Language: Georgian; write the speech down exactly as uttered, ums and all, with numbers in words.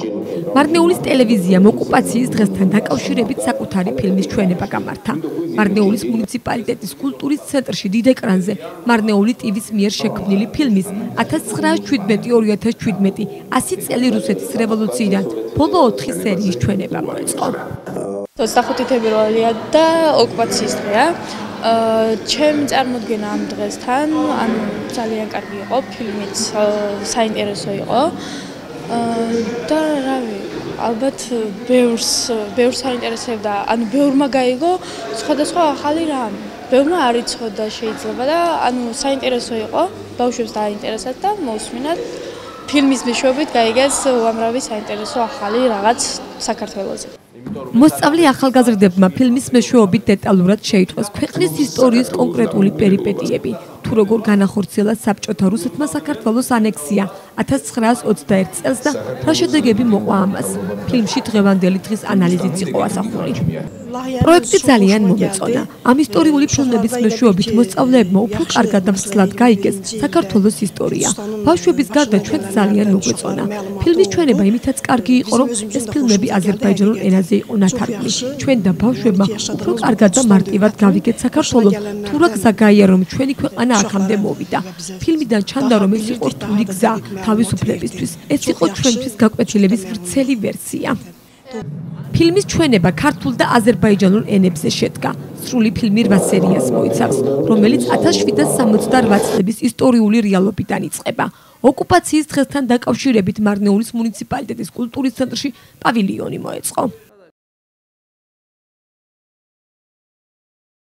მარნეულის ტელევიზიამ ოკუპაციის დღესთან დაკავშირებით საკუთარი ფილმის ჩვენება გამართა. მარნეულის მუნიციპალიტეტის კულტურის ცენტრში დიდ ეკრანზე მარნეული ტვის მიერ შექმნილი ფილმის ათას ცხრაას შვიდმეტი ორი ათას შვიდმეტი ასი წელი რუსეთის რევოლუციიდან ბოლო ოთხი სერიის ჩვენება მოეწყო. ოცდახუთი თებერვალია და ოკუპაციის დღეა. ჩემი წარმოდგენა ამ დღესთან, ანუ ძალიან კარგი იყო, ფილმიც საინტერესო იყო. და რავი, ალბათ ბევრს ბევრს აინტერესებდა, ანუ ბევრმა გაიგო სხვადასხვა ახალი რამ. ბევრმა არ იცოდა შეიძლება და ანუ საინტერესო იყო, ბავშვებს დააინტერესათ და მოусმინათ ფილმის მეშვეობით გაიგეს უამრავი საინტერესო ახალი რაღაც საქართველოზე. მოსწავლე ახალგაზრდებმა ფილმის მეშვეობით დეტალურად შეიტყვეს ქვეყნის ისტორიის კონკრეტული პერიპეტიები, თუ როგორ განახორციელა საბჭოთა რუსეთმა საქართველოს ანექსია ათას ცხრაას ოცდაერთ წელს და რა შედეგები მოყვა ამას. ფილმში დღევანდელი დღის ანალიზიც იყო ასახული. პროექტი ძალიან მომეწონა. ამ ისტორიული ფილმების მეშვეობით მოსწავლეებმა უფრო კარგად და მსლად გაიგეს საქართველოს ისტორია. ბავშვების გარდა ჩვენც ძალიან მოგვეწონა. ფილმის ჩვენება იმითაც კარგი იყო, რომ ეს ფილმები აზერბაიჯანულ ენაზე იყო ნათარგმნი. ჩვენ და ბავშვებმა უფრო კარგად და მარტივად გავიგეთ საქართველოს, თუ რა გზა გაიარა, რომ ჩვენი ქვეყანა აქამდე მოვიდა. ფილმიდან ჩანდა, რომ ეს იყო რთული გზა თავისუფლებისთვის. ეს იყო ჩვენთვის გაკვეთილების ვრცელი ვერსია. ფილმის ჩვენება ქართულ და აზერბაიჯანულ ენებზე შედგა. სრული ფილმი რვა სერიას მოიცავს, რომელიც ათას შვიდსათ სამოცდარვა წლების ისტორიული რეალობიდან იწყება. ოკუპაციის დღესთან დაკავშირებით მარნეულის მუნიციპალიტეტის კულტურის ცენტრში პავილიონი მოეწყო.